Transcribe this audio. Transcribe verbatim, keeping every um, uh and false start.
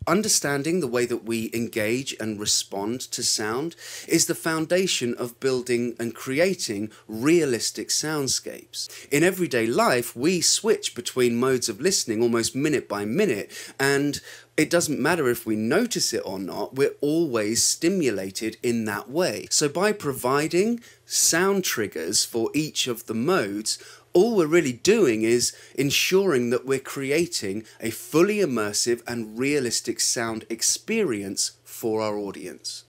Understanding the way that we engage and respond to sound is the foundation of building and creating realistic soundscapes. In everyday life, we switch between modes of listening almost minute by minute, and it doesn't matter if we notice it or not, we're always stimulated in that way. So by providing sound triggers for each of the modes, all we're really doing is ensuring that we're creating a fully immersive and realistic sound experience for our audience.